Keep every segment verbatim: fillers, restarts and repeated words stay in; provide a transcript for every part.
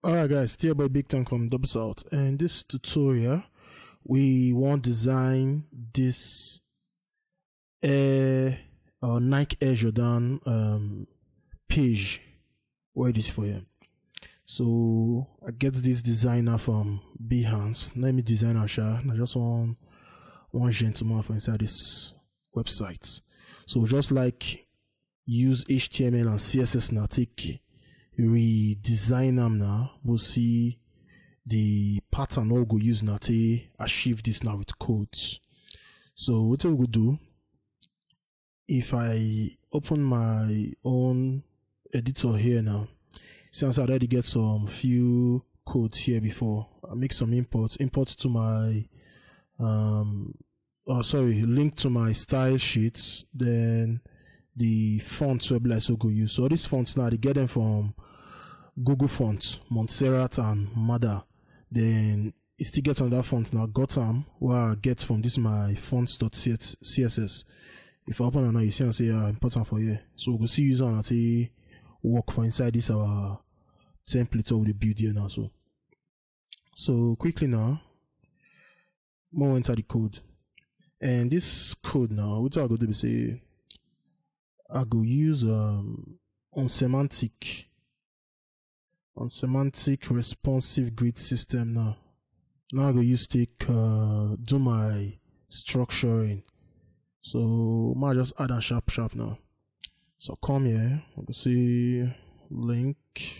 Alright guys, still by Big Time from Double South, and in this tutorial we want to design this Air or Nike Air Jordan um, page. Where it is for you. So I get this designer from Behance. Let me design a share. I just want one gentleman for inside this website. So just like use H T M L and C S S now, take redesign them now. We'll see the pattern we'll go use now to achieve this now with codes. So what we will do, if I open my own editor here now, since I already get some few codes here before, I make some imports, import to my um oh sorry, link to my style sheets, then the fonts web like so go use. So all these fonts now, they get them from Google Fonts, Montserrat and Mada. Then it still gets another font now, Gotham, where I get from this my fonts.css. If I open it now, you see and say uh, important for you. So we'll see user and say work for inside this our template or the build here now. So so quickly now, more enter the code. And this code now, what I go do is say I go use um on semantic on semantic responsive grid system now. Now I go use take uh, do my structuring. So I just add a sharp sharp now. So come here, I can see link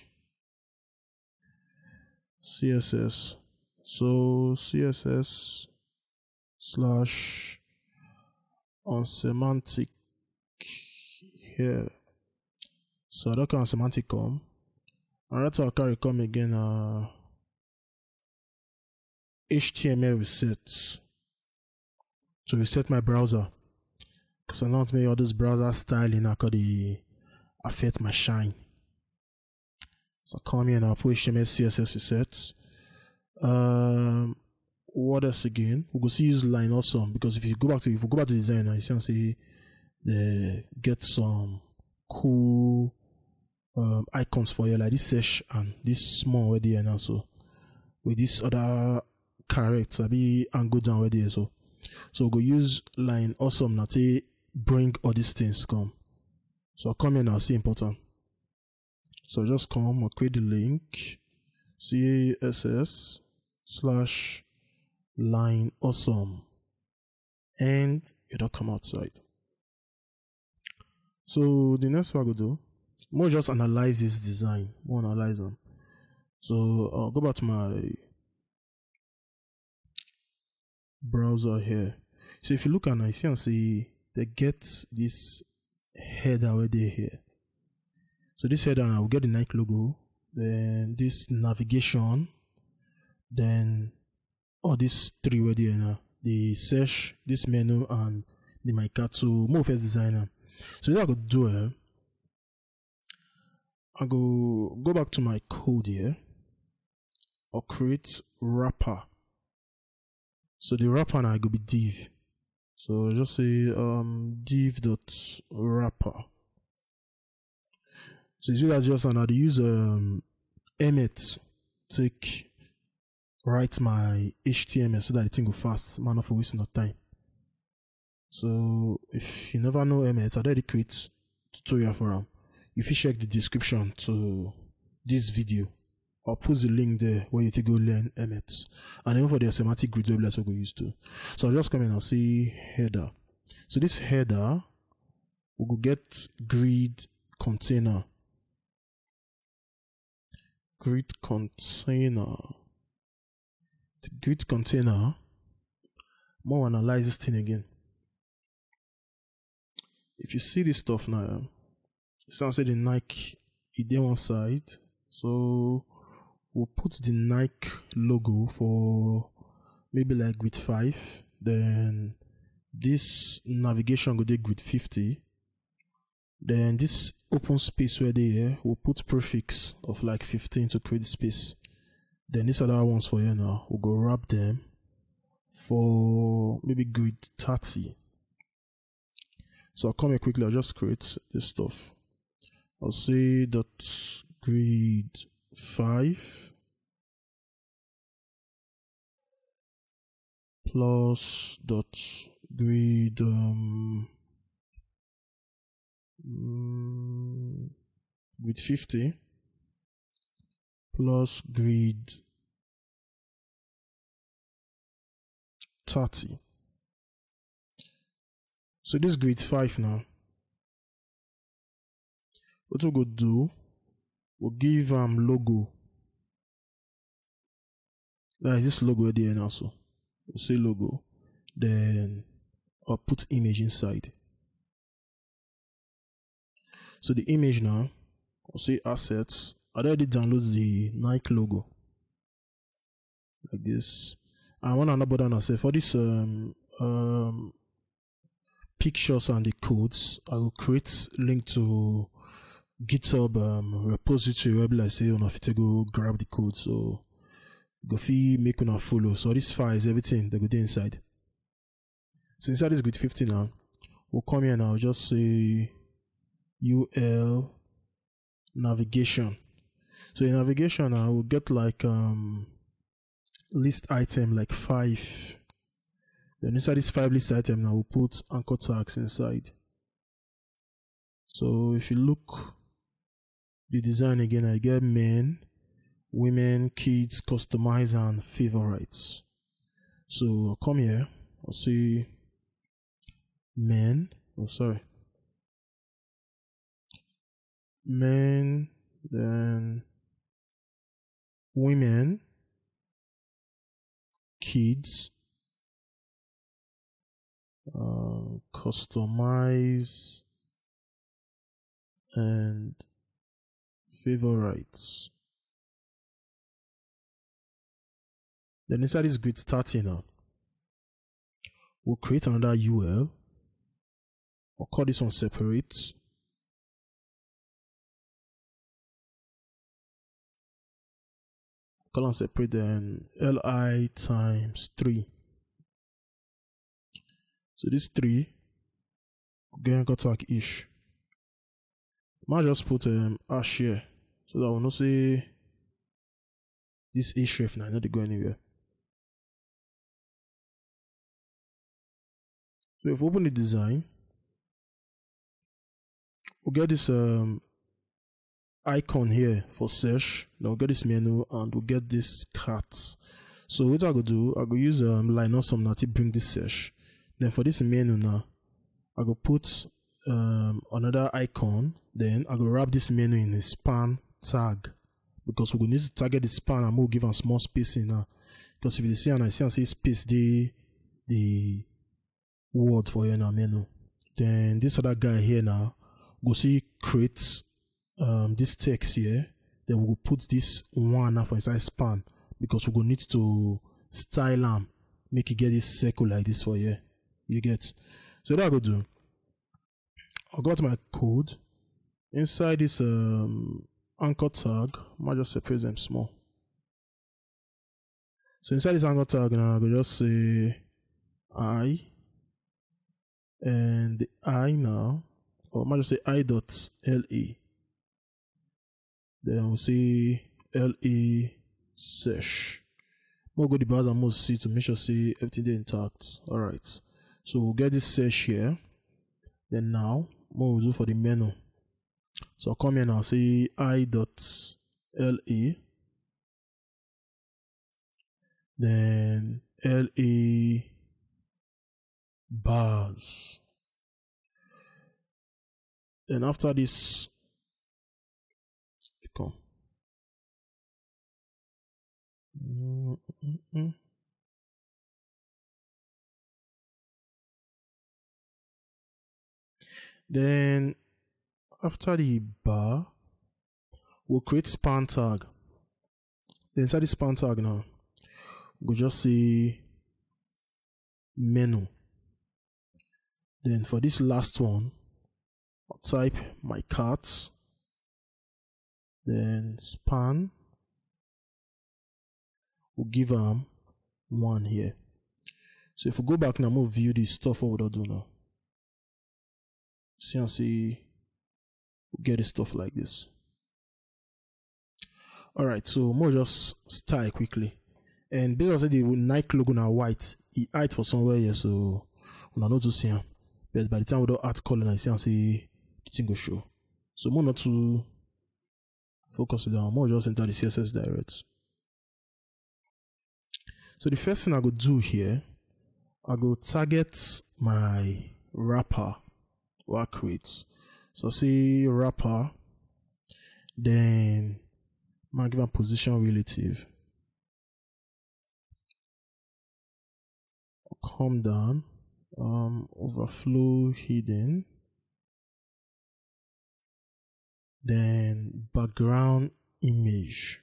C S S. So C S S slash on semantic here. So that can semantic come. And that's how I carry come again uh H T M L reset. To reset my browser. Because I know me all this browser styling I could affect my shine. So come here and I'll put H T M L C S S reset. Um what else again? We go see use line awesome, because if you go back to if you go back to design now, you see and say they get some cool um, icons for you, like this sesh and this small already here now. So with this other character be and go down already. So so we'll go use line awesome now to bring all these things come. So I'll come here now, see important. So just come, I'll create the link C S S slash line awesome, and it'll come outside. So the next thing I go do, more just analyze this design, more analyze them. So I'll go back to my browser here. So if you look at it, you see and see they get this header already here. So this header now will get the Nike logo, then this navigation, then all these three already here now, the search, this menu, and the my cat. So more first designer. So what I go do here, I go go back to my code here, or create wrapper. So the wrapper now I go be div. So just say um div dot wrapper. So it's really just now to use um Emmet take write my H T M L so that the thing go fast, man, not for wasting no time. So if you never know Emmet, I already create tutorial for them. If you check the description to this video, I'll put the link there where you can go learn Emmet. And even for the semantic grid web, let's go use too. So I'll just come in and see header. So this header, we will get grid container. Grid container. The grid container. More analyze this thing again. If you see this stuff now, it sounds like the Nike is there one side. So we'll put the Nike logo for maybe like grid five. Then this navigation go to grid fifty. Then this open space where they here, we'll put prefix of like fifteen to create space. Then these other ones for you now, we'll go wrap them for maybe grid thirty. So I'll come here quickly, I'll just create this stuff. I'll say dot grid five plus dot grid um, mm, grid fifty plus grid thirty. So this grid five now. What we'll go do, we'll give um logo. There is this logo there now, so we'll say logo, then I'll put image inside. So the image now, I'll say assets. I already download the Nike logo like this. I want to button myself for this um um pictures and the codes. I will create link to GitHub um, repository where I say on a fit go grab the code, so go fee make una follow. So this files everything that go there inside. So inside this grid fifty now, we'll come here and I'll just say U L navigation. So in navigation I will get like um list item like five. Then inside this five list item now we'll put anchor tags inside. So if you look the design again, I get men, women, kids, customize and favorites. So I'll come here, I'll say men, oh sorry, men, then women, kids, uh, customize and favorites. Then inside this grid thirty now, we'll create another U L. I'll call this one separate. Call on separate, then li times three. So this three, again got tag ish. Might just put um hash here so that I will not say this href now, not to go anywhere. So if we open the design, we'll get this um icon here for search. Now we'll get this menu and we'll get this cat. So what I go do, I go use um Linux some now to bring this search. Then for this menu now, I go put um another icon. Then I go wrap this menu in a span tag because we will need to target the span and we'll give a small spacing now. Because if you see and I see and say space the the word for you now menu. Then this other guy here now, go see create um this text here. Then we will put this one now for inside span because we will need to style them, make it get this circle like this for you. You get. So that I go do. I got my code inside this um anchor tag. I might just separate them small. So inside this anchor tag now I go just say I, and the I now, or I might just say I dot le. Then we'll say le search. We'll go to the browser mode see to make sure see everything is intact. Alright. So we'll get this search here. Then now what we'll do for the menu. So I'll come here and I'll say I dot le. Then le bars. Then after this, come. Mm -mm -mm. Then after the bar, we'll create span tag. Then inside the span tag now, we'll just say menu. Then for this last one, I'll type my cart. Then span. We'll give them um, one here. So if we go back now, we'll view this stuff what we'll do now. See and see, we'll get this stuff like this. Alright, so more just style quickly. And basically the Nike logo now white, he hide for somewhere here, so I know to see him. But by the time we do add color, I see and say the thing go show. So more not to focus it down, more just enter the C S S direct. So the first thing I go do here, I go target my wrapper or create. So say wrapper, then I give a position relative. I'll come down, um, overflow hidden, then background image.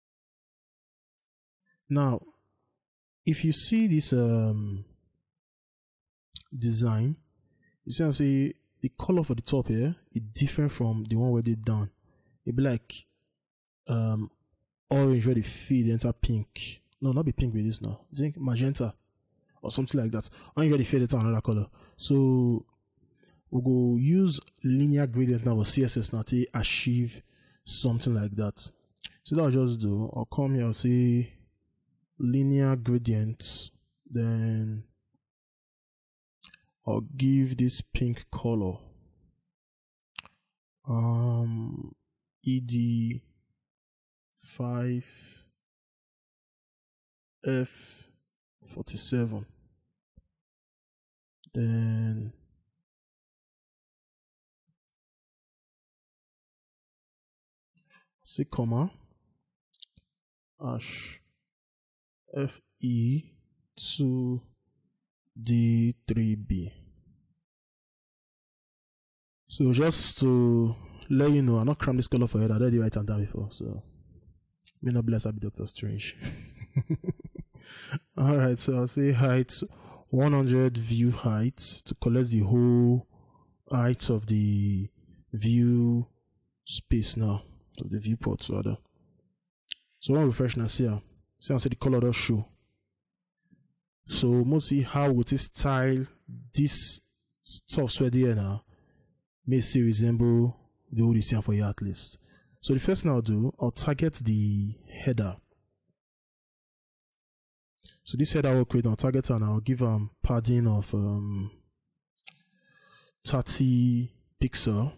Now, if you see this um design, you see I say the color for the top here is different from the one where they down. It be like um orange where they feed enter pink. No, not be pink with this now. I think magenta or something like that. Orange where they fade enter another color. So we'll go use linear gradient now or C S S now to achieve something like that. So that I'll just do. I'll come here, I'll say linear gradient, then I'll give this pink color um E D five F forty-seven, then say comma hash F E two D three B. So just to let you know, I'm not cram this color for head. I already write it down before, so may not bless, I'll be Doctor Strange. All right, so I'll say height one hundred view height to collect the whole height of the view space now, of the viewport rather. So when we refresh now, see how see how the color does show. So we'll see how would this style this software there now may see resemble the old design for your at least. So the first thing I'll do, I'll target the header. So this header will create, I'll target and I'll give um padding of um thirty pixel.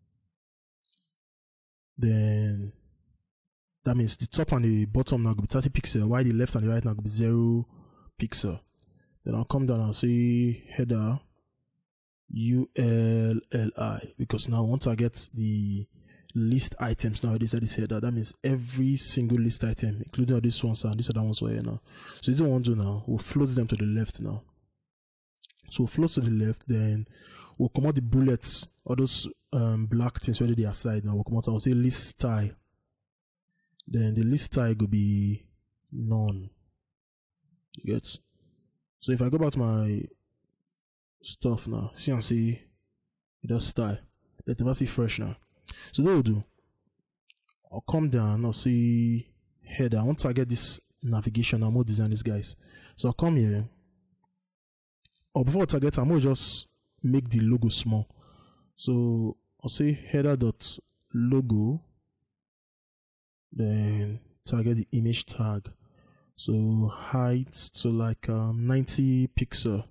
Then that means the top and the bottom now will be thirty pixel, while the left and the right now will be zero pixel. Then I'll come down and say header U L L I, because now I want to get the list items nowadays at this header. That means every single list item, including all these ones and these other ones were here now. So this is what I want to do now. We'll float them to the left now. So we'll float to the left, then we'll come out the bullets, all those um, black things where they are side now. We'll come out and we'll say list style. Then the list style will be none. You get? So if I go back to my stuff now, see and see it does style. Let me see fresh now. So what we'll do, I'll come down, I'll see header. I want to get this navigation, I'm going to design this guys. So I'll come here. Or before I target, I'm going to just make the logo small. So I'll say header dot logo, then target the image tag. So height to like um, ninety pixel.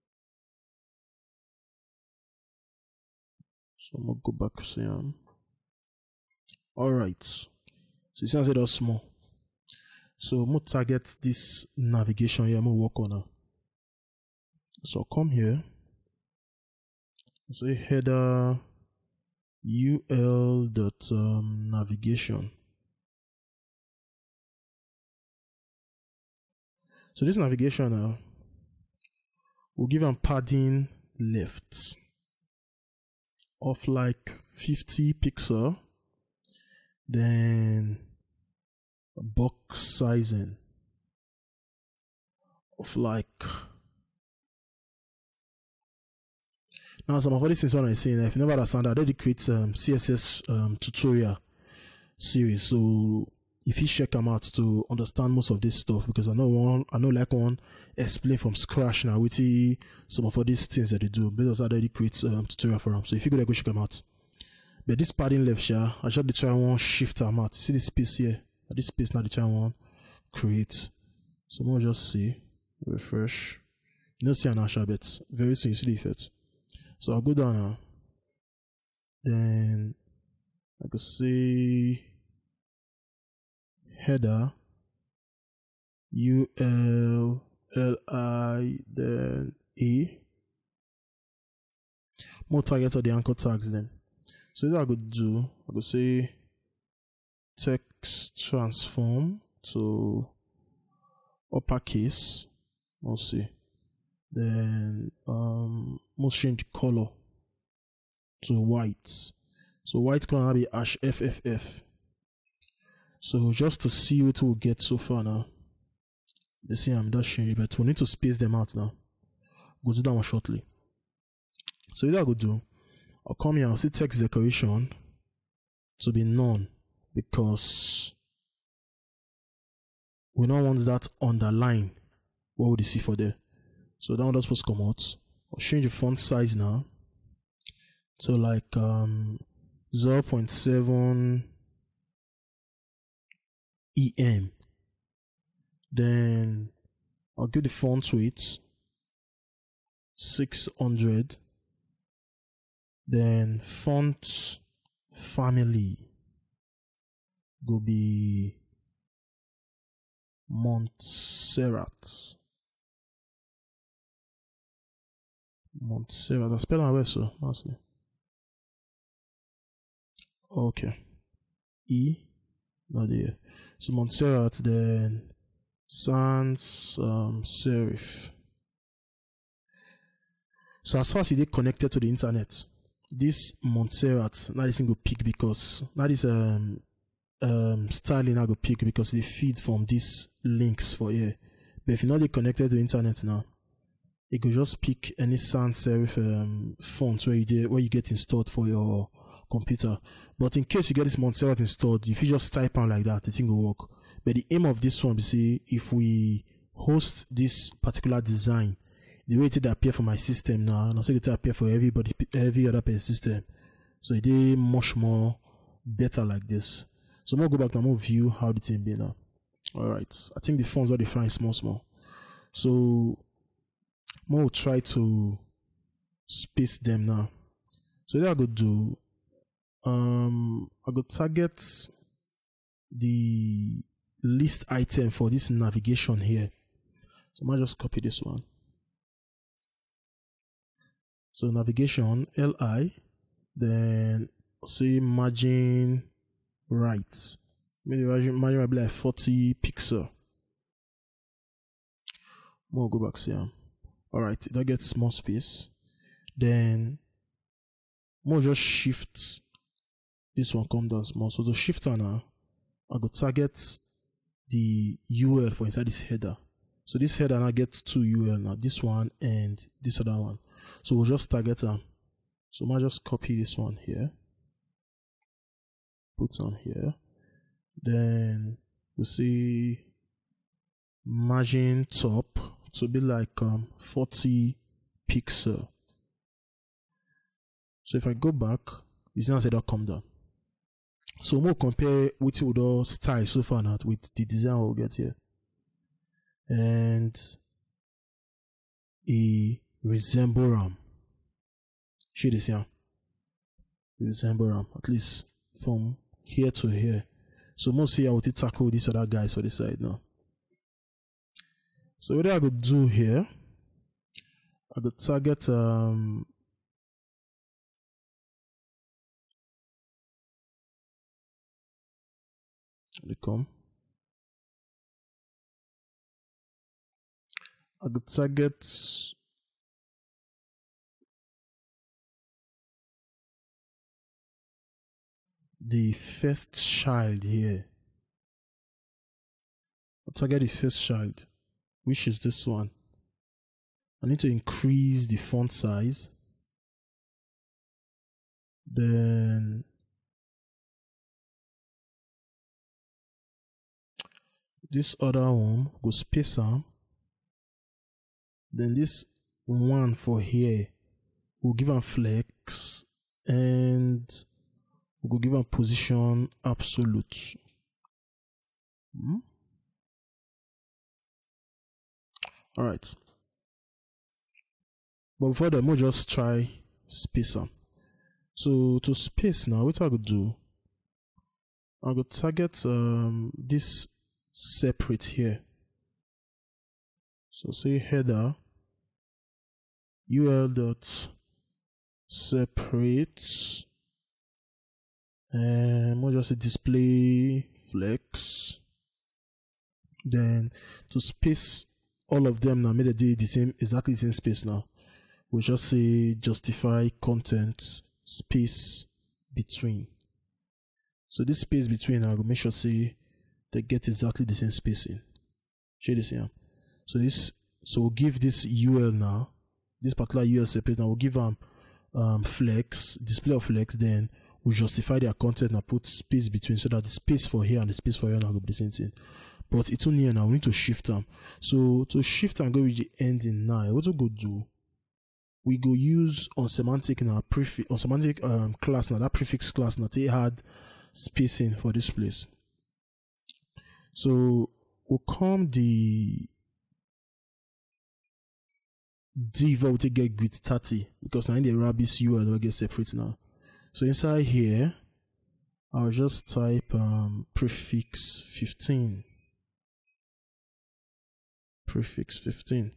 So I'm gonna go back to say um. All right. So it sounds like that's small. So I'm gonna target this navigation here. I'm gonna work on it. So I'll come here. Say header U L dot um, navigation. So this navigation now, uh, we'll give them padding left of like fifty pixel, then box sizing of like, now some of all these things what I'm saying, if you never understand that, I already create um, C S S um, tutorial series, so if you check them out to understand most of this stuff, because I know one, I know like one explain from scratch now with some of all these things that they do, because I already create um, tutorial for them. So if you go there, go check them out. But this padding left here, I just try one shift them out. See this space here, this space now the try one create. So we'll just see refresh. You don't see an alphabet. Very soon you see the effect. So I'll go down now. Then I could say header U L L I then A. More targets are the anchor tags then. So what I could do, I could say text transform to uppercase. We'll see. Then um must change color to white. So white color will be hash F F F. So just to see what we'll get so far now. Let's see I'm just changing, but we need to space them out now. Go do that one shortly. So what I could do, I'll come here, I'll say text decoration to be none because we don't want that underline. What would you see for there? So that one that's supposed to come out. I'll change the font size now to like um zero point seven E M. Then I'll give the font weight six hundred. Then font family go be Montserrat. Montserrat. I spell my way so honestly. Okay. E not there. So Montserrat, then sans um, serif. So as far as it is connected to the internet, this Montserrat, now this thing go pick because now this um um styling I go pick because they feed from these links for here. But if you're not connected to the internet now, it could just pick any sans serif um, font where you did, where you get installed for your computer. But in case you get this Montserrat installed, if you just type on like that, the thing will work. But the aim of this one is see if we host this particular design, the way it appear for my system now, and also it appear for everybody, every other person's system. So it is much more better like this. So I'm gonna go back and I'm gonna view how the thing be now. Alright, I think the fonts are defined small small. So I'm gonna try to space them now. So what I go do, um I go target the list item for this navigation here. So I might just copy this one. So navigation L I, then say margin right. Maybe margin margin might be like forty pixel. We'll go back here. Alright, that gets more space. Then we'll just shift this one come down small. So the shifter now, I go target the U L for inside this header. So this header now gets two U L now, this one and this other one. So we'll just target them. So I might just copy this one here, put on here. Then we see margin top to be like um forty pixel. So if I go back, you see I said that come down. So we'll compare with the style so far now with the design we'll get here. And a resemble RAM. Shade this here. Resemble RAM, at least from here to here. So most here I will tackle these other guys for this side now. So what I could do here, I could target um they come. I could target the first child here. I'll target the first child, which is this one. I need to increase the font size. Then this other one, go space them. Then this one for here, we'll give them flex and we'll give them position absolute. Hmm? All right. But before that, we'll just try space them. So to space now, what I could do, I could target um, this separate here. So say header ul dot separate, and we'll just say display flex. Then to space all of them now, made a day the same, exactly the same space now. We'll just say justify content space between. So this space between, I'll make sure say they get exactly the same spacing. Show this here. So this, so we'll give this U L now, this particular U L separate now. We'll give them um, flex, display of flex. Then we'll justify their content and put space between, so that the space for here and the space for here now will be the same thing. But it's only here now. We need to shift them. So to shift and go with the ending now, what we go do? We go use on semantic now prefix on semantic um, class now, that prefix class now they had spacing for this place. So we'll come the div will take get grid thirty, because now in the rabbis U L will get separate now. So inside here, I'll just type um, prefix fifteen. Prefix fifteen.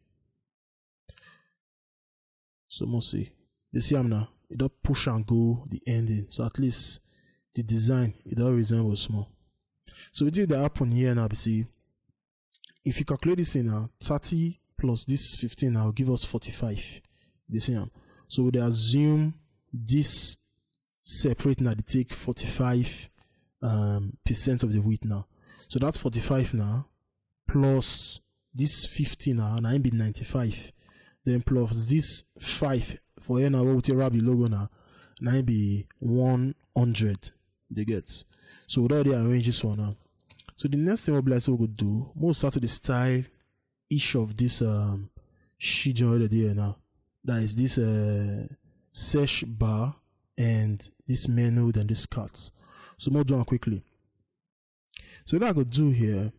So must see. You see I'm now. It don't push and go the ending. So at least the design it don't resemble small. So we did the happen here now. See, if you calculate this in now, thirty plus this fifteen now will give us forty-five. You see am. So we assume this separate now they take forty-five um percent of the width now. So that's forty-five now plus this fifteen now, and I be ninety-five. Then plus this five for here now, what we wrap the logo now, and I be one hundred. They get. So we already arrange this one now. So the next thing we'll be like, so we could do, we'll start to the style each of this um sheet already there now. That is this uh search bar and this menu, then this cards. So we'll do it quickly. So what I could do here,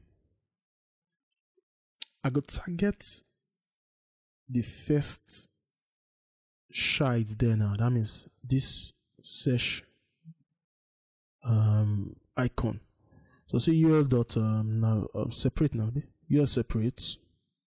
I could target the first shade there now. That means this search um icon. So say U L dot um now um, separate now. U L separate.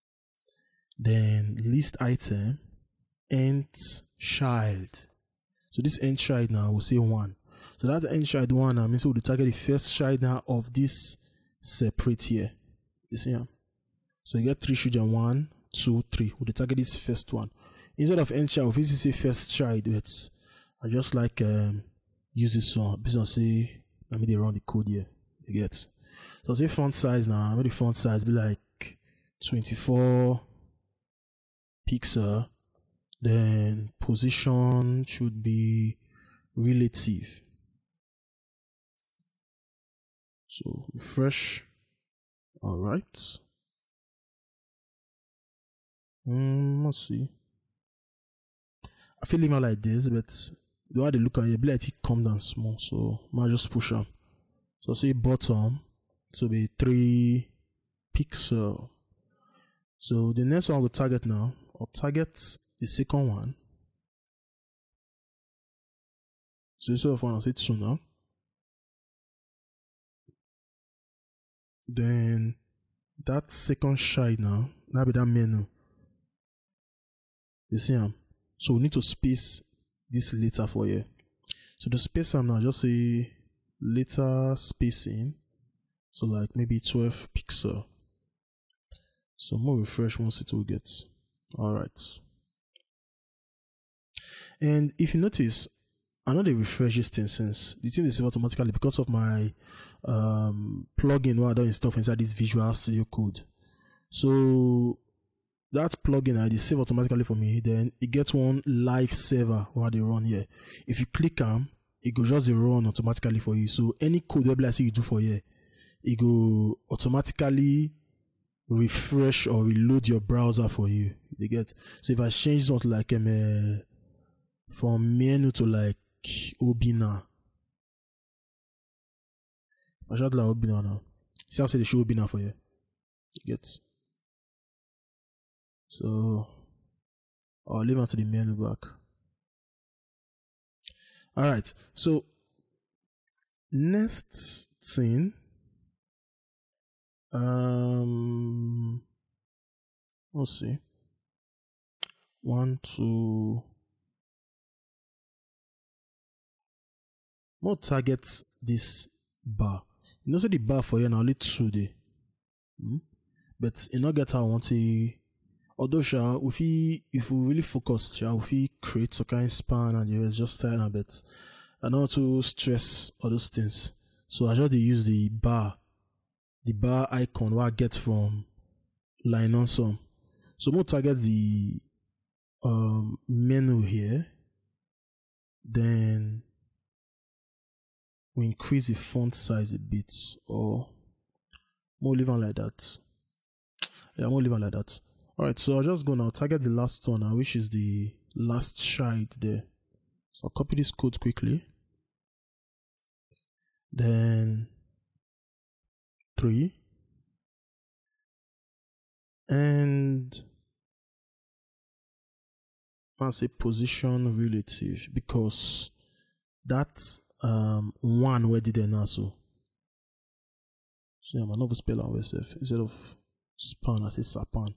Then list item end child. So this end child now will say one. So that end child one now means we'll target the first child now of this separate here. You see here? So you get three children, one, two, three. We'll target this first one. Instead of end child, if you say first child, it's I just like um use this one. Business say let me they run the code here. You get. So say font size now. Maybe the font size be like twenty-four pixel. Then position should be relative. So refresh. All right. Mm, let's see. I feel it like this, but the way they look at it, be like it come down small. So I just push them. So say bottom to be three pixel. So the next one I will target now. I'll target the second one. So instead of one, I'll say two now. Then that second shade now, that'll be that menu. You see them? So we need to space this later for you. So the space I'm now just say later spacing. So like maybe twelve pixel. So more refresh once it will get. Alright. And if you notice, I know they refresh this thing since the thing is automatically because of my um plugin where I don't install inside this Visual Studio Code. So that plugin I save automatically for me. Then it gets one live server while they run here. If you click on, it go just run automatically for you. So any code web like you do for here, it go automatically refresh or reload your browser for you. You get. So if I change something like um, uh, from menu to like Obina, if I should like Obina now, see how say they show Obina for you. You get. So I'll leave onto the menu back. All right. So next thing, um, let's see. One, two. More targets this bar. You know, so the bar for you now only two day. Hmm? But you know, get how I want to. Although, shall if we if we really focus, shall if we create some kind of span and you just time a bit, and not to stress all those things. So I just use the bar, the bar icon what I get from line on some. So more target the um menu here. Then we increase the font size a bit, or more leave on like that. Yeah, more leave on like that. Alright, so I'll just go now, target the last one now, which is the last shade there. So I'll copy this code quickly. Then three. And I'll say position relative, because that's um one where did they now so. So I'm another spell out myself instead of span, I say sapan.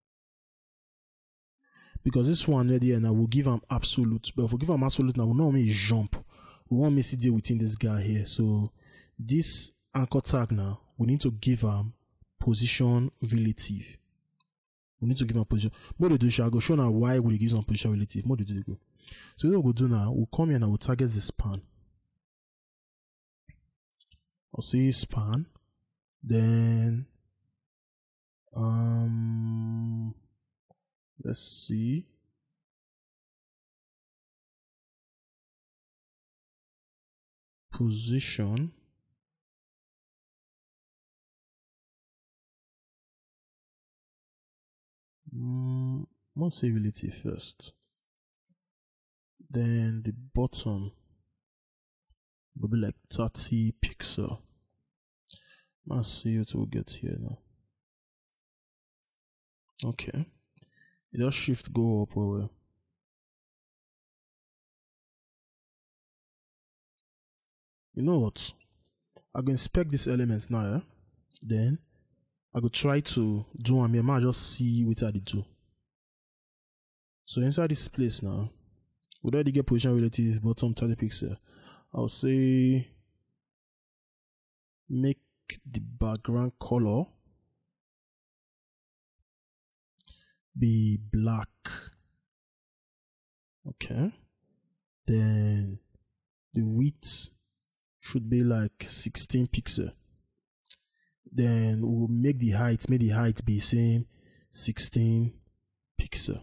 Because this one right here now will give them absolute, but if we give them absolute now, we not only jump, we want me to deal within this guy here. So this anchor tag now, we need to give them position relative. We need to give them position. What do do? Shall I go show now why we give them position relative? What do do go? So what we'll do now, we'll come here and we'll target the span. I'll say span, then um. Let's see. Position. Mm, let's say relative first. Then the bottom will be like thirty pixel. Let's see what we'll get here now. Okay. You just shift go up over. You know what? I go inspect this element now, yeah? Then I go try to do one here. I just see what I do. So inside this place now, we already get position relative bottom thirty pixel. I'll say make the background color be black. Okay. Then the width should be like sixteen pixel. Then we'll make the height, make the height be same sixteen pixel.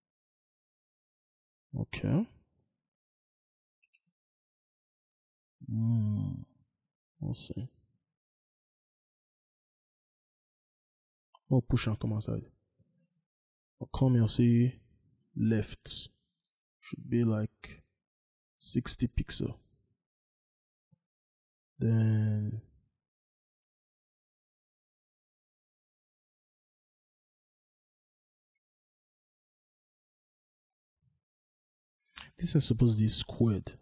Okay. Hmm. We'll see. I'll push and come outside. I'll come here and see left should be like sixty pixel. Then this is supposed to be squared.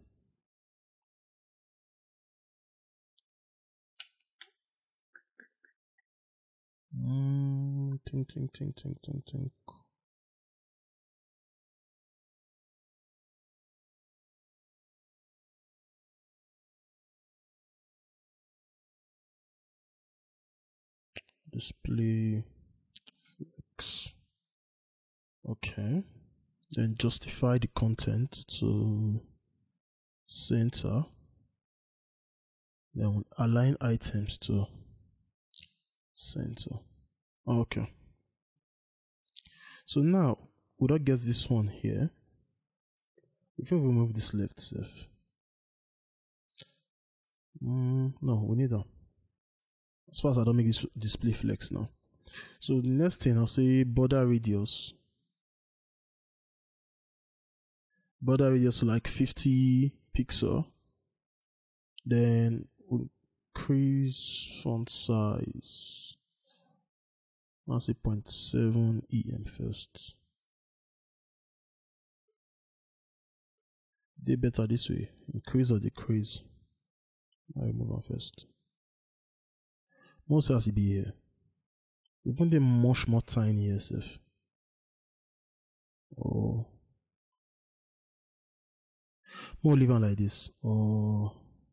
Mm, think, think, think, think, think, think. Display flex. Okay. Then justify the content to center. Then we'll align items to center. Okay. So now we don't get this one here. If we remove this left self. Mm, no, we need that. As far as I don't make this display flex now. So the next thing I'll say border radius. Border radius like fifty pixel. Then we'll increase font size. I'll say zero point seven E M first. they better this way. Increase or decrease. I remove on first. Most has to be here. Even the much more tiny S F. Oh. More leave on like this. Oh.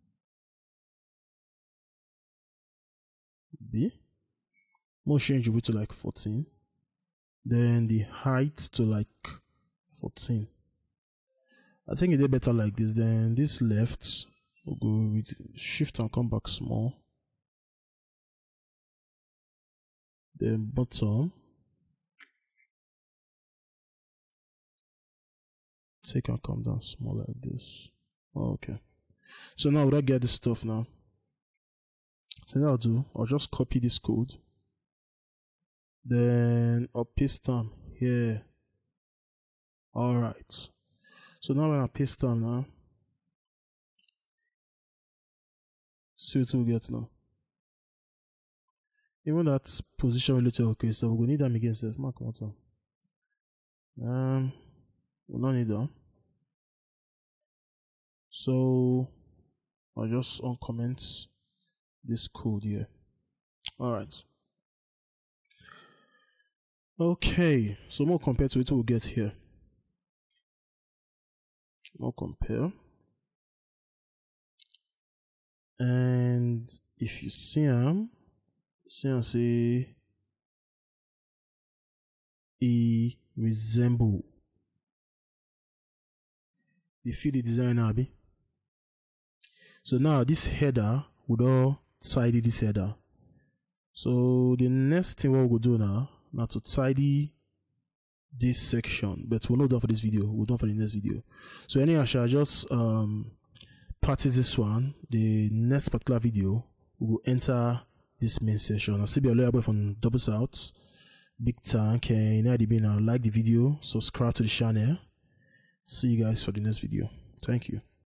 B. More change it to like fourteen. Then the height to like fourteen. I think it did better like this. Then this left, we'll go with shift and come back small. Then bottom, take and come down small like this. Oh, okay. So now would I get this stuff now? So now I'll do, I'll just copy this code. Then I'll paste them here. Alright. So now when I paste them now, see what we get now. Even that position related, okay, so we're gonna need them again. So mark one time. Um, we don't need them. So I'll just uncomment this code here. Alright. Okay, so more compared to it, we'll get here. More compare. And if you see them, see and say he resemble. You feel the design, Abby. So now this header would all tidy this header. So the next thing what we'll do now, now to tidy this section, but we're not done for this video, we're done for the next video. So anyhow, I shall just um practice this one. The next particular video we will enter this main session. I'll still be a little bit from Double South, Big Tank, and in I D B now. Like the video, subscribe to the channel. See you guys for the next video. Thank you.